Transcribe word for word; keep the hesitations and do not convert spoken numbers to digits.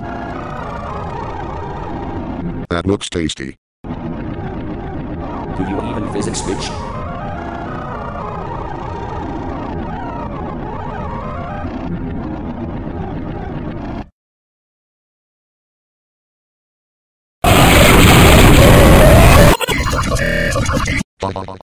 That looks tasty. Do you even physics, bitch?